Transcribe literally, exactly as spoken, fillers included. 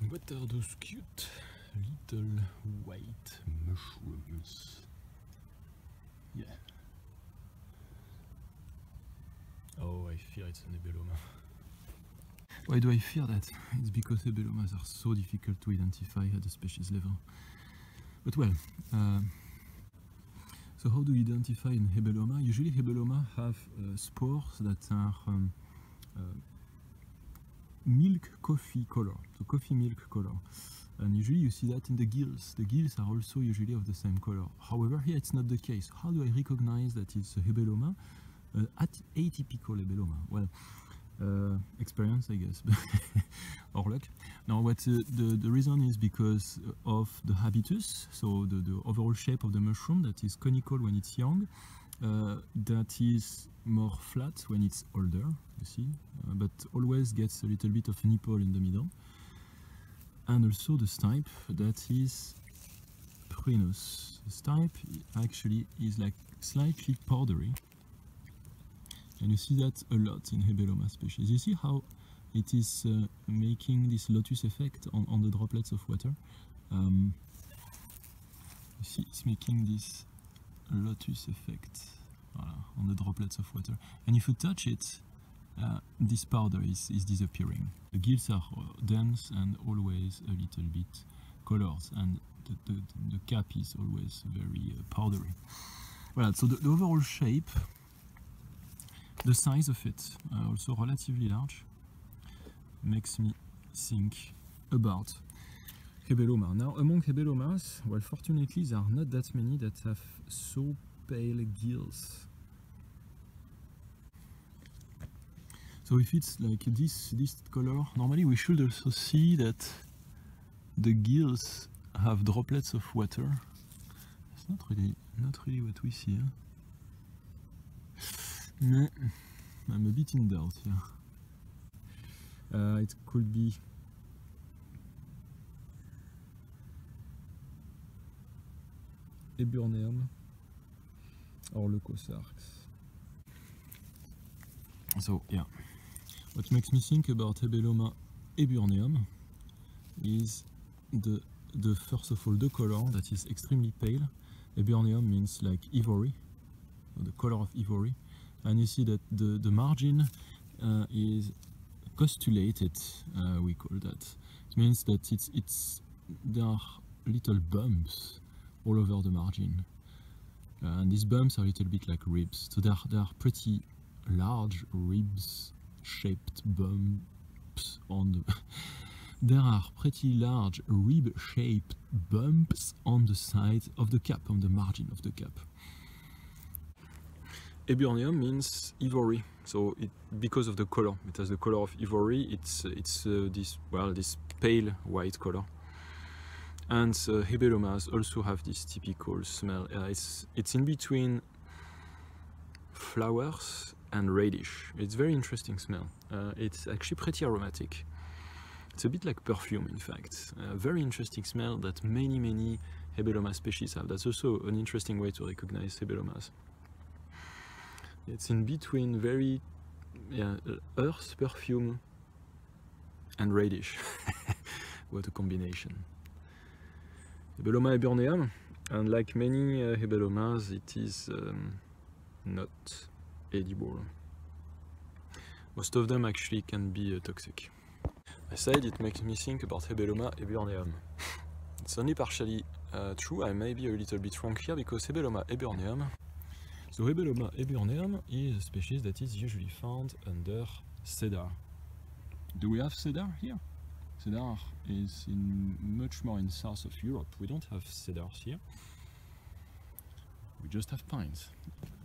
What are those cute little white mushrooms? Yeah. Oh, I fear it's an Hebeloma. Why do I fear that? It's because Hebelomas are so difficult to identify at the species level. But well, uh, so how do you identify an Hebeloma? Usually Hebeloma have uh, spores that are um, uh, milk coffee color, so coffee milk color. And usually you see that in the gills. The gills are also usually of the same color. However, here it's not the case. How do I recognize that it's a Hebeloma? Uh, at atypical Hebeloma? Well, uh, experience, I guess, or luck. Now, what uh, the, the reason is because of the habitus, so the, the overall shape of the mushroom that is conical when it's young, uh, that is more flat when it's older, you see, uh, but always gets a little bit of a nipple in the middle. And also the stipe that is pruinous. The stipe actually is like slightly powdery. And you see that a lot in Hebeloma species. You see how it is uh, making this lotus effect on, on the droplets of water. Um, you see it's making this lotus effect voilà, on the droplets of water. And if you touch it, uh, this powder is, is disappearing. The gills are dense and always a little bit colored, and the, the, the cap is always very uh, powdery. Voilà, so the, the overall shape, the size of it, uh, also relatively large, makes me think about Hebeloma. Now, among Hebelomas, well, fortunately, there are not that many that have so pale gills. So if it's like this, this color, normally we should also see that the gills have droplets of water. It's not really, not really what we see. Huh? No, I'm a bit in doubt here. Uh, it could be Eburneum or Leucosarx. So yeah, what makes me think about Hebeloma Eburneum is the the first of all the color that is extremely pale. Eburneum means like ivory, the color of ivory. And you see that the, the margin uh, is costulated, uh, we call that. It means that it's, it's, there are little bumps all over the margin. Uh, and these bumps are a little bit like ribs. So they are, they are pretty large ribs shaped bumps on the... there are pretty large rib shaped bumps on the side of the cap, on the margin of the cap. Eburneum means ivory, so it, because of the color, it has the color of ivory. It's it's uh, this well this pale white color, and uh, Hebelomas also have this typical smell. Uh, it's it's in between flowers and radish. It's very interesting smell. Uh, it's actually pretty aromatic. It's a bit like perfume, in fact. A very interesting smell that many many Hebeloma species have. That's also an interesting way to recognize Hebelomas. It's in between very yeah, earth, perfume, and radish. What a combination. Hebeloma eburneum, and like many uh, Hebelomas, it is um, not edible. Most of them actually can be uh, toxic. I said it makes me think about Hebeloma eburneum. It's only partially uh, true. I may be a little bit wrong here because Hebeloma eburneum. So Hebeloma eburneum is a species that is usually found under cedar. Do we have cedar here? Cedar is in much more in south of Europe. We don't have cedars here. We just have pines.